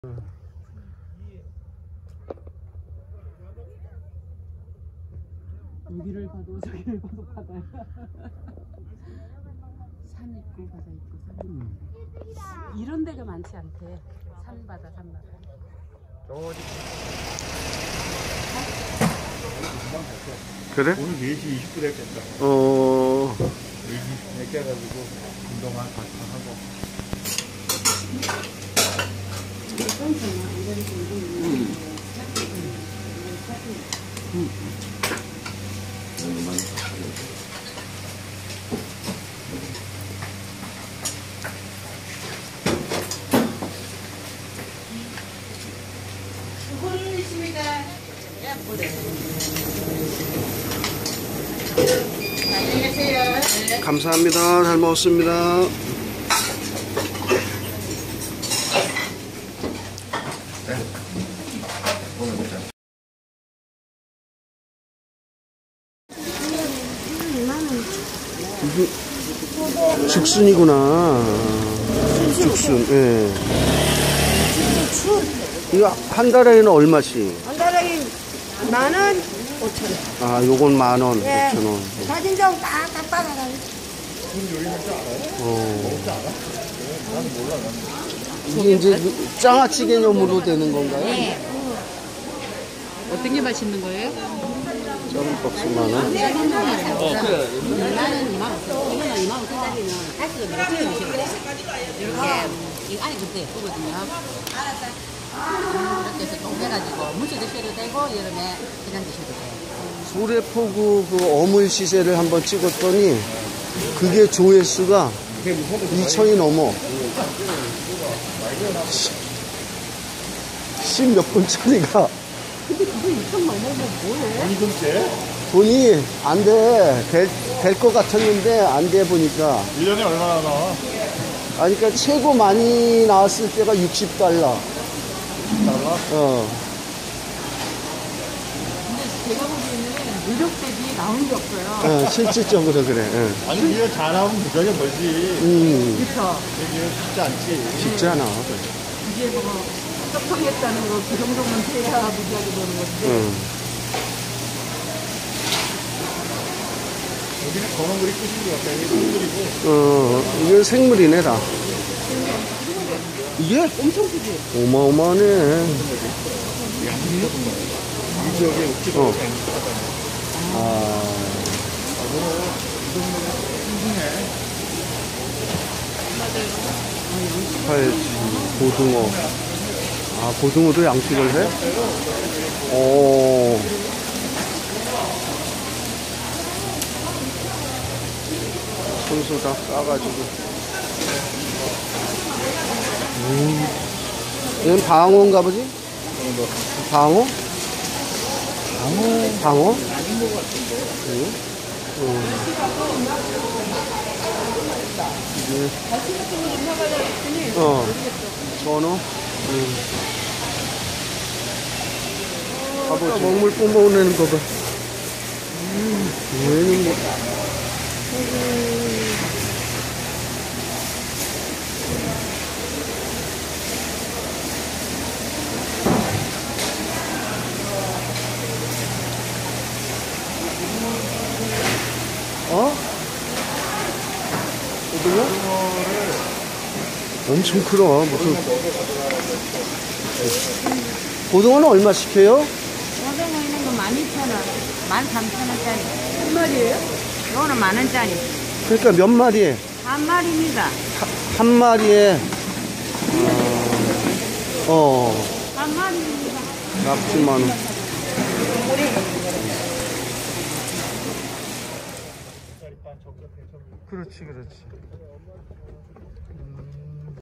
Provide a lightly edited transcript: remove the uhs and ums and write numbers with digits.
여기를 봐도 저기를 봐도 바다야. 산 있고 바다 있고 산 있고. 이런 데가 많지 않대. 산바다 산바다. 그래? 오늘 4시 20분 했겠다. 4시 늦게 해가지고 운동한 하고. 감사합니다. 잘 먹었습니다. 죽순이구나. 죽순. 예. 이거 한 달에는 얼마씩? 한 달에 10,000원, 5,000원. 아, 요건 10,000원, 예. 5,000원. 사진 좀 다 받아라. 이게 이제 장아찌개념으로 되는 건가요? 네. 어떤 게 맛있는 거예요? 짬박스 10,000원. 그래. 나는 25,000원. 이거는 25,000원짜리는 가스가 내가 찍어주시면 돼. 이렇게 이거 안에 그때 예쁘거든요. 이렇게 해서 좀 해가지고 무쳐 드셔도 되고 여름에 그냥 드셔도 돼요. 소래포구 그 어물 시세를 한번 찍었더니 그게 조회수가 2,000이 넘어. 10몇 분짜리가. 근데 그거 2,000 넘으면 뭐해? 이금째? 돈이 안 돼. 될 것 같았는데 안 돼 보니까. 1년에 얼마나 나와? 아니, 그러니까 최고 많이 나왔을 때가 60달러. 달라? 근데 제가 보기에는 노력 대비 나온 게 없어요. 실질적으로 그래. 예. 아니 1년 잘하면 무조건 벌지. 그쵸? 이게 쉽지 않지. 쉽지 않아. 이게 뭐 떡통했다는 거 그 정도면 해야 무지하게 되는 건데. 여기는 검은 물이 끝인 것 같아. 이게 생물이고. 이게 생물이네, 다. 이게? 엄청 크지? 어마어마하네. 이 지역에 uk지도 팔치, 고등어. 아, 고등어도 양식을 해? 오. 손수 다 싸가지고. 이건 방어인가 보지? 방어? 방어? 아닌 것 같은데. 전어? 아까 먹물 뿜어내는 거 봐. 얘는 뭐. 고등어? 엄청 크다. 무슨. 고등어는 얼마씩 해요? 고등어 있는 거 12,000원, 13,000원짜리. 한 마리예요? 이거는 10,000원짜리. 그러니까 몇 마리에? 한 마리입니다. 한 마리에. 한 마리입니다. 낙지 10,000원. 그렇지, 그렇지.